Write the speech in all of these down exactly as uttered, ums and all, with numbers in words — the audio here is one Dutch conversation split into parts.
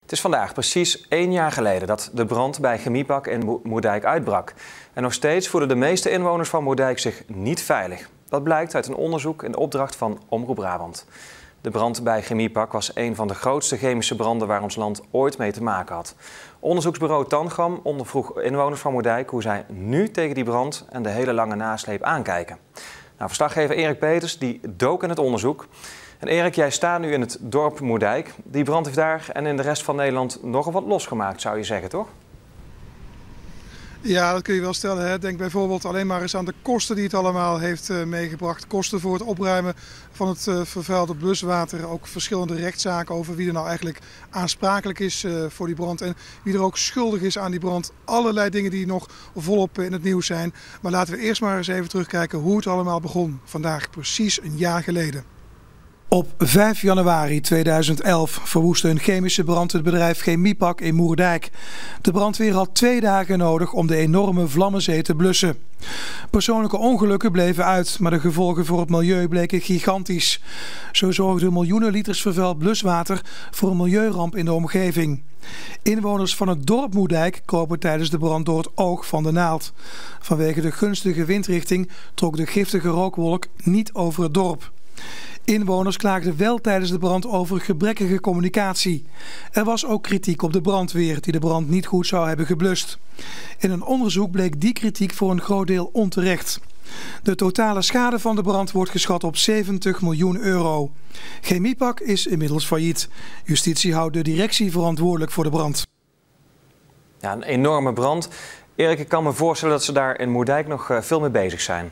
Het is vandaag precies één jaar geleden dat de brand bij Chemiepak in Moerdijk uitbrak. En nog steeds voelen de meeste inwoners van Moerdijk zich niet veilig. Dat blijkt uit een onderzoek in opdracht van Omroep Brabant. De brand bij Chemiepak was een van de grootste chemische branden waar ons land ooit mee te maken had. Onderzoeksbureau Tangram ondervroeg inwoners van Moerdijk hoe zij nu tegen die brand en de hele lange nasleep aankijken. Nou, verslaggever Erik Peters die dook in het onderzoek. En Erik, jij staat nu in het dorp Moerdijk. Die brand heeft daar en in de rest van Nederland nogal wat losgemaakt, zou je zeggen, toch? Ja, dat kun je wel stellen. Hè. Denk bijvoorbeeld alleen maar eens aan de kosten die het allemaal heeft uh, meegebracht. Kosten voor het opruimen van het uh, vervuilde bluswater. Ook verschillende rechtszaken over wie er nou eigenlijk aansprakelijk is uh, voor die brand. En wie er ook schuldig is aan die brand. Allerlei dingen die nog volop in het nieuws zijn. Maar laten we eerst maar eens even terugkijken hoe het allemaal begon. Vandaag precies een jaar geleden. Op vijf januari tweeduizend elf verwoestte een chemische brand het bedrijf Chemiepak in Moerdijk. De brandweer had twee dagen nodig om de enorme vlammenzee te blussen. Persoonlijke ongelukken bleven uit, maar de gevolgen voor het milieu bleken gigantisch. Zo zorgden miljoenen liters vervuild bluswater voor een milieuramp in de omgeving. Inwoners van het dorp Moerdijk kropen tijdens de brand door het oog van de naald. Vanwege de gunstige windrichting trok de giftige rookwolk niet over het dorp. Inwoners klaagden wel tijdens de brand over gebrekkige communicatie. Er was ook kritiek op de brandweer die de brand niet goed zou hebben geblust. In een onderzoek bleek die kritiek voor een groot deel onterecht. De totale schade van de brand wordt geschat op zeventig miljoen euro. Chemiepak is inmiddels failliet. Justitie houdt de directie verantwoordelijk voor de brand. Ja, een enorme brand. Erik, ik kan me voorstellen dat ze daar in Moerdijk nog veel mee bezig zijn.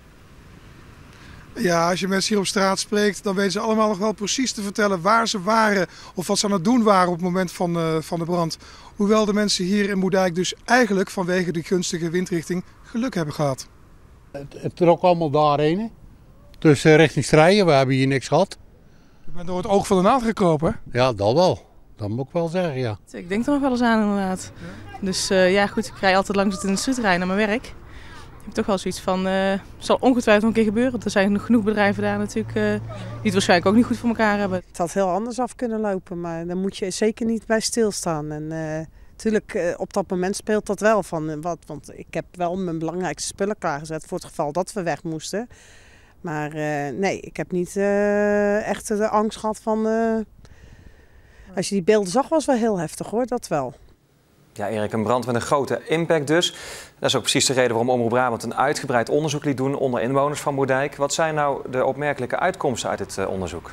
Ja, als je mensen hier op straat spreekt, dan weten ze allemaal nog wel precies te vertellen waar ze waren of wat ze aan het doen waren op het moment van, uh, van de brand. Hoewel de mensen hier in Moerdijk dus eigenlijk vanwege de gunstige windrichting geluk hebben gehad. Het, het trok allemaal daarheen, dus uh, richting Strijen, we hebben hier niks gehad. Je bent door het oog van de naald gekropen, hè? Ja, dat wel. Dat moet ik wel zeggen, ja. Ik denk er nog wel eens aan inderdaad. Ja? Dus uh, ja goed, ik rij altijd langs het industrieterrein naar mijn werk. Ik heb toch wel zoiets van, uh, het zal ongetwijfeld een keer gebeuren. Er zijn nog genoeg bedrijven daar natuurlijk uh, die het waarschijnlijk ook niet goed voor elkaar hebben. Het had heel anders af kunnen lopen, maar daar moet je zeker niet bij stilstaan. En uh, natuurlijk, uh, op dat moment speelt dat wel van, uh, wat, want ik heb wel mijn belangrijkste spullen klaargezet voor het geval dat we weg moesten. Maar uh, nee, ik heb niet uh, echt de angst gehad van, uh, als je die beelden zag was wel heel heftig hoor, dat wel. Ja, Erik, een brand met een grote impact dus. Dat is ook precies de reden waarom Omroep Brabant een uitgebreid onderzoek liet doen onder inwoners van Moerdijk. Wat zijn nou de opmerkelijke uitkomsten uit dit uh, onderzoek?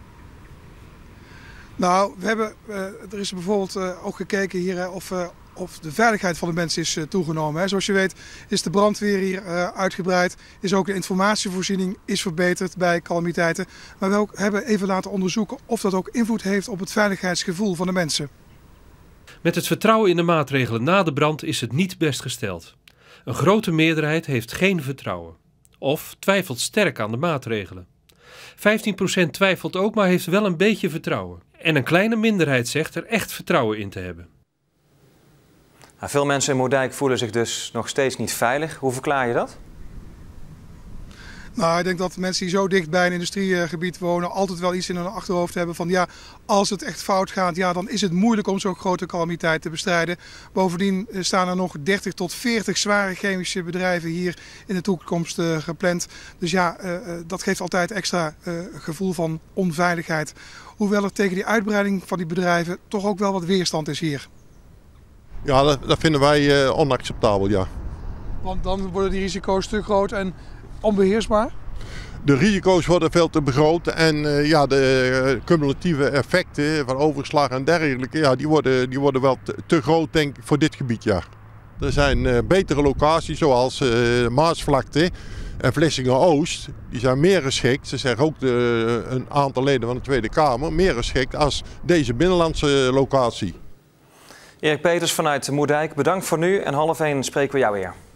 Nou, we hebben, uh, er is bijvoorbeeld uh, ook gekeken hier uh, of, uh, of de veiligheid van de mensen is uh, toegenomen. Hè. Zoals je weet is de brandweer hier uh, uitgebreid, is ook de informatievoorziening is verbeterd bij calamiteiten. Maar we ook hebben even laten onderzoeken of dat ook invloed heeft op het veiligheidsgevoel van de mensen. Met het vertrouwen in de maatregelen na de brand is het niet best gesteld. Een grote meerderheid heeft geen vertrouwen. Of twijfelt sterk aan de maatregelen. vijftien procent twijfelt ook, maar heeft wel een beetje vertrouwen. En een kleine minderheid zegt er echt vertrouwen in te hebben. Nou, veel mensen in Moerdijk voelen zich dus nog steeds niet veilig. Hoe verklaar je dat? Nou, ik denk dat mensen die zo dicht bij een industriegebied wonen altijd wel iets in hun achterhoofd hebben van ja, als het echt fout gaat, ja, dan is het moeilijk om zo'n grote calamiteit te bestrijden. Bovendien staan er nog dertig tot veertig zware chemische bedrijven hier in de toekomst uh, gepland. Dus ja, uh, dat geeft altijd extra uh, gevoel van onveiligheid. Hoewel er tegen die uitbreiding van die bedrijven toch ook wel wat weerstand is hier. Ja, dat, dat vinden wij uh, onacceptabel, ja. Want dan worden die risico's te groot en onbeheersbaar? De risico's worden veel te groot en uh, ja, de uh, cumulatieve effecten van overslag en dergelijke, ja, die, worden, die worden wel te, te groot denk ik voor dit gebied. Ja. Er zijn uh, betere locaties zoals uh, Maasvlakte en Vlissingen-Oost. Die zijn meer geschikt, ze zeggen ook de, een aantal leden van de Tweede Kamer, meer geschikt als deze binnenlandse locatie. Erik Peters vanuit Moerdijk, bedankt voor nu en half één spreken we jou weer.